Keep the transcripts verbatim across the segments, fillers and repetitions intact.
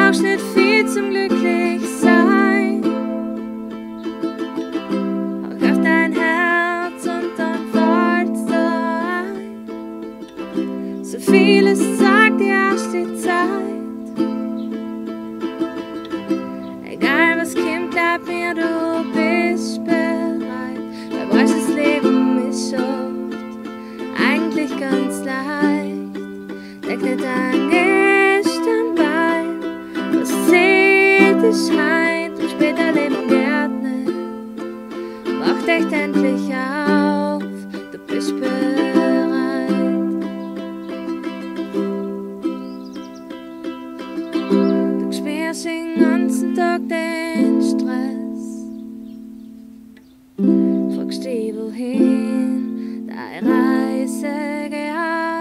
brauchst nicht viel zum glücklich sein. Horch auf dein Herz und dann follts du ein. So vieles sagt dir erst die Zeit. Egal was kimp, glab mir, du bist bereit. Bei brauchsch das Leben ist oft eigentlich ganz leicht. Denk nicht an erst, dabei, was zählt ist heint und später Leben gärt nicht. Wach echt endlich auf, du bist bereit. Du spürst den ganzen Tag den Stress, fragst dich, wohin deine Reise geht.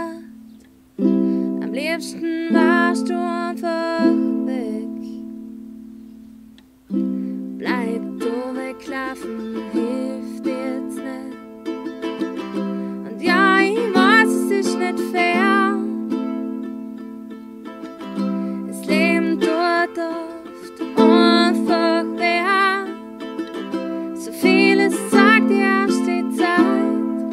Am liebsten warst du einfach weg. Bleib du wegschlafen, hilft jetzt nicht. Und ja, ich weiß, es ist nicht fair. Das Leben tut oft einfach weh. So vieles sagt dir erst die Zeit.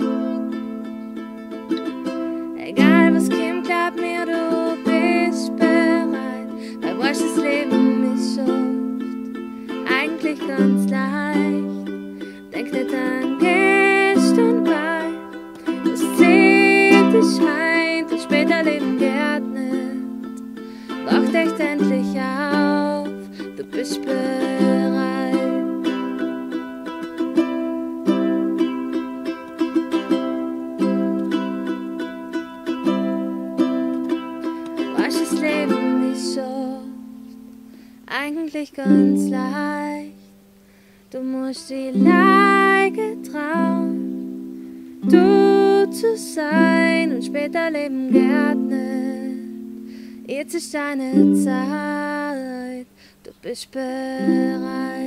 Egal was kimp, glab mir, du bist bereit. Bei brauchsch das Leben ist oft eigentlich ganz leicht. Denk nicht an gestern, bei was zählt ist heint und später Leben gärt nicht. Wach echt endlich auf, du bist bereit. Brauchsch das Leben ist oft eigentlich ganz leicht. Du musst die Leige trauen, du zu sein und später Leben gärt nicht. Jetzt ist deine Zeit, du bist bereit.